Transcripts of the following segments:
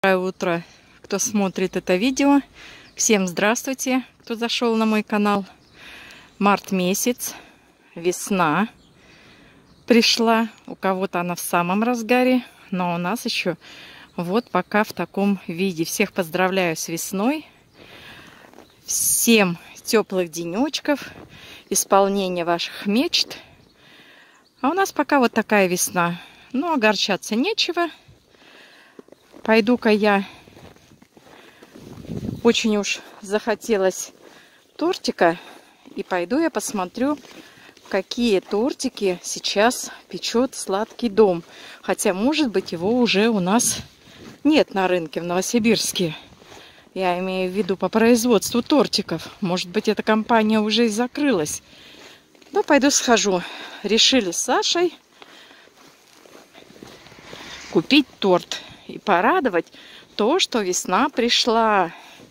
Доброе утро, кто смотрит это видео. Всем здравствуйте, кто зашел на мой канал. Март месяц, весна пришла. У кого-то она в самом разгаре, но у нас еще вот пока в таком виде. Всех поздравляю с весной. Всем теплых денечков, исполнения ваших мечт. А у нас пока вот такая весна. Но огорчаться нечего. Пойду-ка я, очень уж захотелось тортика, и пойду я посмотрю, какие тортики сейчас печет Сладкий дом. Хотя, может быть, его уже у нас нет на рынке в Новосибирске. Я имею в виду по производству тортиков. Может быть, эта компания уже и закрылась. Ну, пойду схожу. Решили с Сашей купить торт и порадовать то, что весна пришла.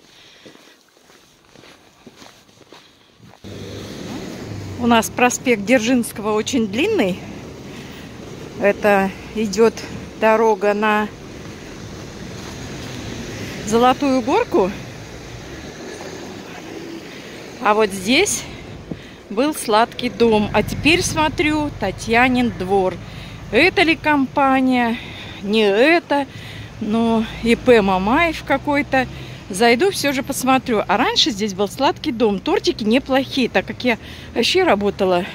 У нас проспект Дзержинского очень длинный. Это идет дорога на Золотую горку. А вот здесь был Сладкий дом. А теперь смотрю, Татьянин двор. Это ли компания? Не это, но ИП Мамаев какой-то. Зайду, все же посмотрю. А раньше здесь был Сладкий дом. Тортики неплохие, так как я вообще работала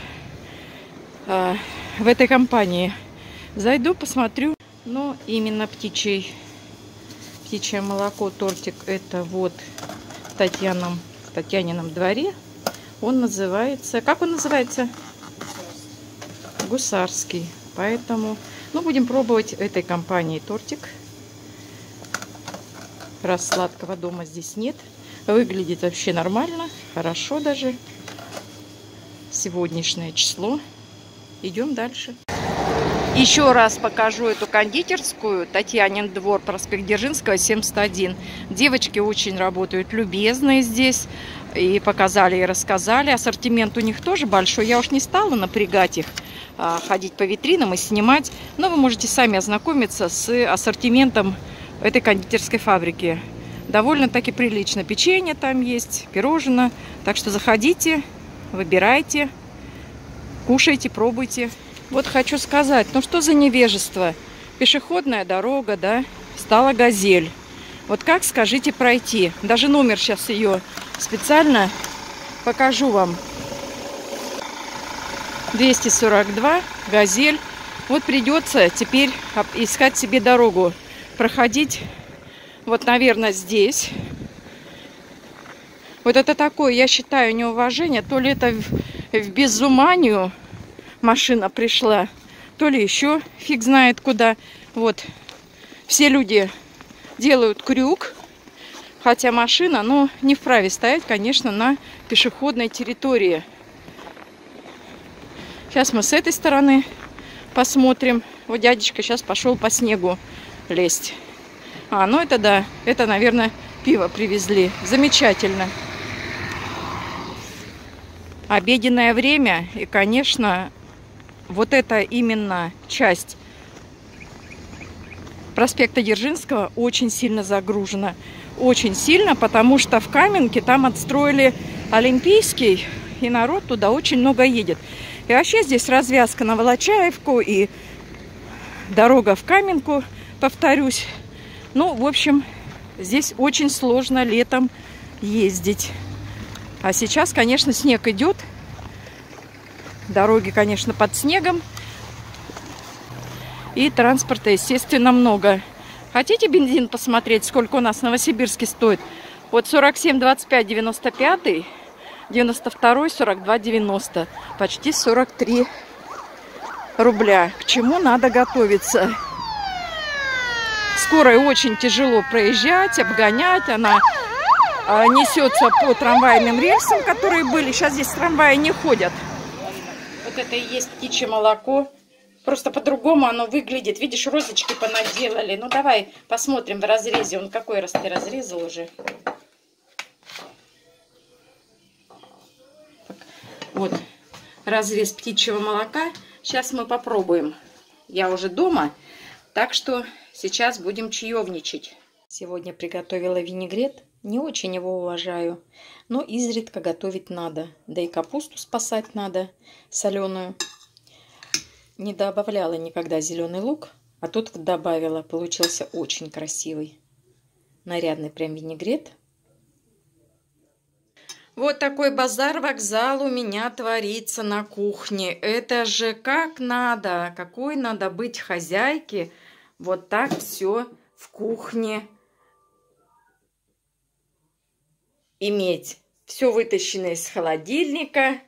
в этой компании. Зайду, посмотрю. Но именно птичье молоко, тортик, это вот в Татьянином дворе. Он называется... Как он называется? Гусарский. Поэтому... Ну, будем пробовать этой компании тортик. Раз Сладкого дома здесь нет. Выглядит вообще нормально. Хорошо даже. Сегодняшнее число. Идем дальше. Еще раз покажу эту кондитерскую. Татьянин двор, проспект Дзержинского, 71. Девочки очень работают, любезные здесь. И показали, и рассказали. Ассортимент у них тоже большой. Я уж не стала напрягать их, ходить по витринам и снимать. Но вы можете сами ознакомиться с ассортиментом этой кондитерской фабрики. Довольно-таки прилично. Печенье там есть, пирожное. Так что заходите, выбирайте, кушайте, пробуйте. Вот хочу сказать, ну что за невежество? Пешеходная дорога, да, стала «Газель». Вот как, скажите, пройти? Даже номер сейчас ее специально покажу вам. 242, «Газель». Вот придется теперь искать себе дорогу. Проходить, вот, наверное, здесь. Вот это такое, я считаю, неуважение. То ли это в безуманию машина пришла, то ли еще фиг знает куда. Вот, все люди делают крюк. Хотя машина, ну, не вправе стоять, конечно, на пешеходной территории. Сейчас мы с этой стороны посмотрим. Вот дядечка сейчас пошел по снегу лезть. Ну это да, это, наверное, пиво привезли. Замечательно. Обеденное время. И, конечно, вот эта именно часть проспекта Дзержинского очень сильно загружена. Очень сильно, потому что в Каменке там отстроили Олимпийский, и народ туда очень много едет. И вообще здесь развязка на Волочаевку и дорога в Каменку, повторюсь. Ну, в общем, здесь очень сложно летом ездить. А сейчас, конечно, снег идет. Дороги, конечно, под снегом. И транспорта, естественно, много. Хотите бензин посмотреть, сколько у нас в Новосибирске стоит? Вот 47, 25, 95, 92, 42, 90. Почти 43 рубля. К чему надо готовиться? Скорой очень тяжело проезжать, обгонять. Она несется по трамвайным рельсам, которые были. Сейчас здесь трамваи не ходят. Вот это и есть птичье молоко. Просто по-другому оно выглядит. Видишь, розочки понаделали. Ну, давай посмотрим в разрезе. Он какой раз ты разрезал уже? Вот разрез птичьего молока. Сейчас мы попробуем. Я уже дома, так что сейчас будем чаевничать. Сегодня приготовила винегрет. Не очень его уважаю, но изредка готовить надо. Да и капусту спасать надо, соленую. Не добавляла никогда зеленый лук, а тут добавила. Получился очень красивый. Нарядный прям винегрет. Вот такой базар-вокзал у меня творится на кухне. Это же как надо, какой надо быть хозяйке. Вот так все в кухне иметь. Все вытащено из холодильника.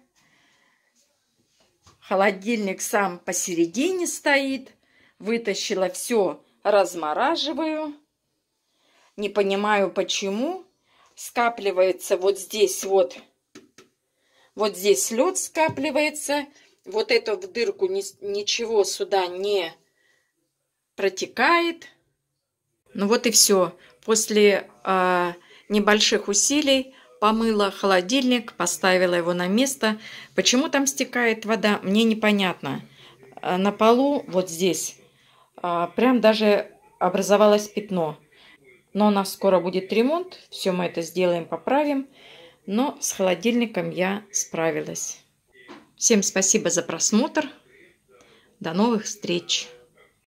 Холодильник сам посередине стоит. Вытащила все, размораживаю. Не понимаю, почему. Скапливается вот здесь вот. Вот здесь лед скапливается. Вот эту в дырку ничего сюда не протекает. Ну вот и все. После небольших усилий помыла холодильник, поставила его на место. Почему там стекает вода, мне непонятно. На полу вот здесь прям даже образовалось пятно. Но у нас скоро будет ремонт. Все мы это сделаем, поправим. Но с холодильником я справилась. Всем спасибо за просмотр. До новых встреч!